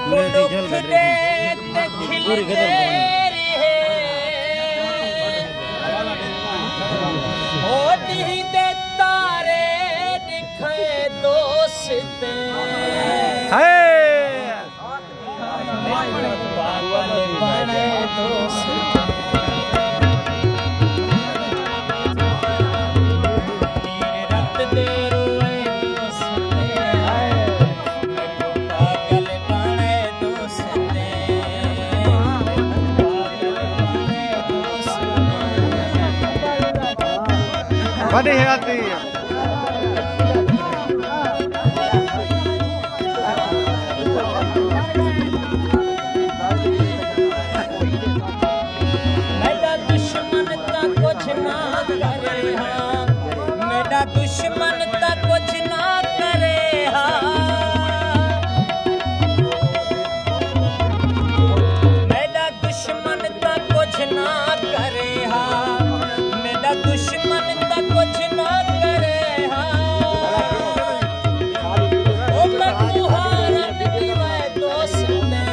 बड़ी आती है मेरा दुश्मन ता कुछ ना करे हाँ, मेरा दुश्मन ता कुछ ना करे हाँ, मेरा दुश्मन ता कुछ ना करे हाँ, मेरा दुश्मन ता कुछ ना करे हाँ, ओ मैं तुम्हारा दीवार दोस्त ने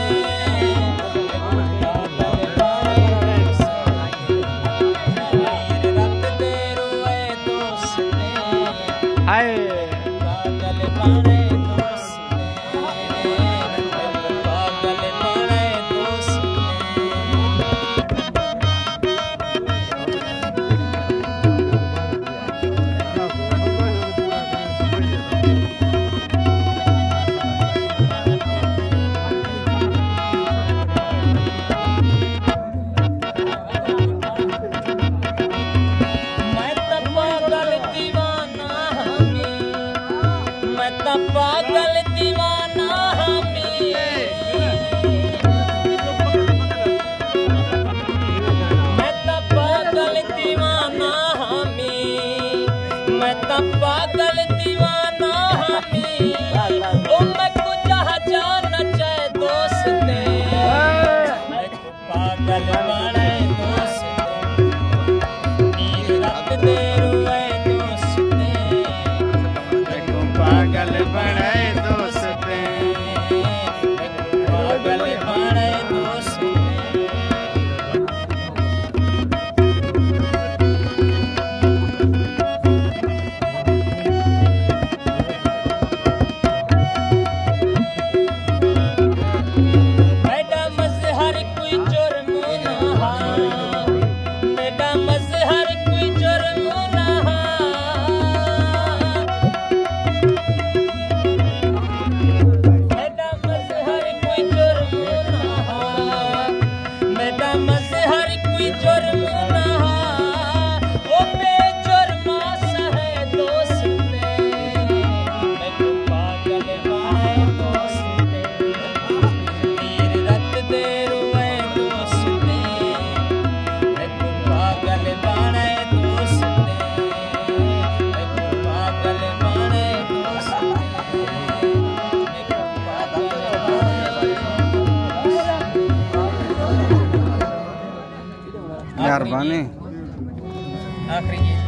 पागल दीवाना हमी, मैं तो पागल दीवाना हमी, मैं तो पागल दीवाना हमी, ओ मैं कुछ जान चाहे दोस्त ने, मैं तो पागल बने दोस्त ने, नील रख दे रुए दोस्त ने, मैं तो पागल बने दोस्त ने, पागल बने दोस्त ने। मेरा मज़हर कोई जुर्म ना, मेरा मज़हर कोई जुर्म ना, मेरा मज़हर कोई जुर्म ना, मेरा मज़हर कोई जुर्म ना, ओ बेजुर्मा सहे दोस्त ने, मैं तो पागल बने दोस्त ने, नीर रत दे रुए दोस्त ने, मैं तो पागल बने दोस्त ने, मैं तो पागल बने दोस्त ने, मैं तो पागल बने। मेहरबानी। आखिरी